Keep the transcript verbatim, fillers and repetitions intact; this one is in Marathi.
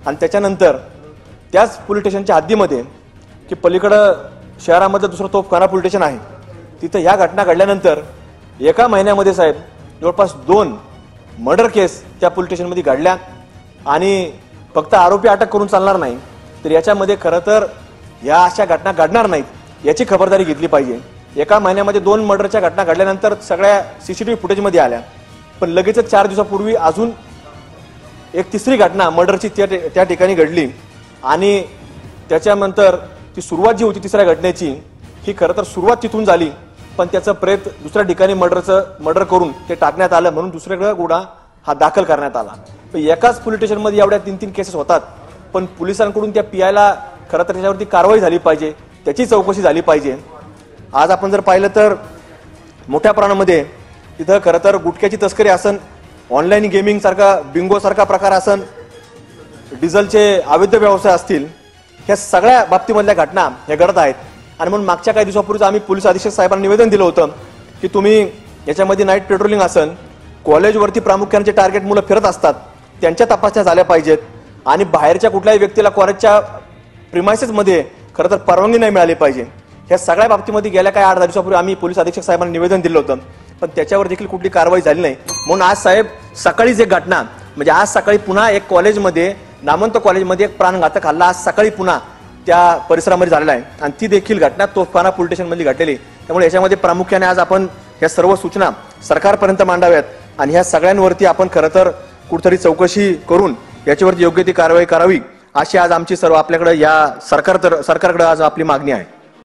आणि त्याच्यानंतर त्याच पोलीस स्टेशनच्या हद्दीमध्ये की पलीकडं शहरामध्ये दुसरं तोफखाना पोलीस स्टेशन आहे, तिथं ह्या घटना घडल्यानंतर एका महिन्यामध्ये साहेब जवळपास दोन मर्डर केस त्या पोलीस स्टेशनमध्ये घडल्या. आणि फक्त आरोपी अटक करून चालणार नाही, तर याच्यामध्ये खरं तर या अशा घटना घडणार नाहीत याची खबरदारी घेतली पाहिजे. एका महिन्यामध्ये दोन मर्डरच्या घटना घडल्यानंतर सगळ्या सीसीटीव्ही फुटेजमध्ये आल्या, पण लगेचच चार दिवसापूर्वी अजून एक तिसरी घटना मर्डरची त्या ठिकाणी घडली. आणि त्याच्यानंतर ती सुरुवात जी होती तिसऱ्या घटनेची, ही खरं तर सुरुवात तिथून झाली, पण त्याचं प्रेत दुसऱ्या ठिकाणी मर्डरचं मर्डर करून ते टाकण्यात आलं, म्हणून दुसरीकडे गुन्हा हा दाखल करण्यात आला. एकाच पोलीस स्टेशनमध्ये एवढ्या तीन तीन केसेस होतात, पण पोलिसांकडून त्या पीआयला खरं तर त्याच्यावरती कारवाई झाली पाहिजे, त्याची चौकशी झाली पाहिजे. आज आपण जर पाहिलं तर मोठ्या प्रमाणामध्ये तिथं खरं तर गुटख्याची तस्करी असन, ऑनलाईन गेमिंग सारखा बिंगो सारखा प्रकार असन, डिझेलचे अवैध व्यवसाय असतील, ह्या सगळ्या बाबतीमधल्या घटना ह्या घडत आहेत. आणि म्हणून मागच्या काही दिवसापूर्वीच आम्ही पोलीस अधीक्षक साहेबांना निवेदन दिलं होतं की तुम्ही याच्यामध्ये नाईट पेट्रोलिंग असन, कॉलेजवरती प्रामुख्याने जे टार्गेट मुलं फिरत असतात त्यांच्या तपासण्या झाल्या पाहिजेत. आणि बाहेरच्या कुठल्याही व्यक्तीला कॉलेजच्या प्रिमायसेसमध्ये खरं तर परवानगी नाही मिळाली पाहिजे. ह्या सगळ्या बाबतीमध्ये गेल्या काही आठ दहा दिवसापूर्वी आम्ही पोलीस अधीक्षक साहेबांना निवेदन दिलं होतं, पण त्याच्यावर देखील कुठली कारवाई झाली नाही. म्हणून आज साहेब सकाळीच एक घटना, म्हणजे आज सकाळी पुन्हा एक कॉलेजमध्ये, नामवंत कॉलेजमध्ये एक प्राणघातक हल्ला आज सकाळी पुन्हा त्या परिसरामध्ये झालेला आहे, आणि ती देखील घटना तोफखाना पोलीस स्टेशनमध्ये घडलेली. त्यामुळे याच्यामध्ये प्रामुख्याने आज आपण ह्या सर्व सूचना सरकारपर्यंत मांडाव्यात आणि ह्या सगळ्यांवरती आपण खरं तर कुठेतरी चौकशी करून याच्यावरती योग्य ती कारवाई करावी, अशी आज आमची सर्व आपल्याकडे या सरकार तर सरकारकडे आज आपली मागणी आहे.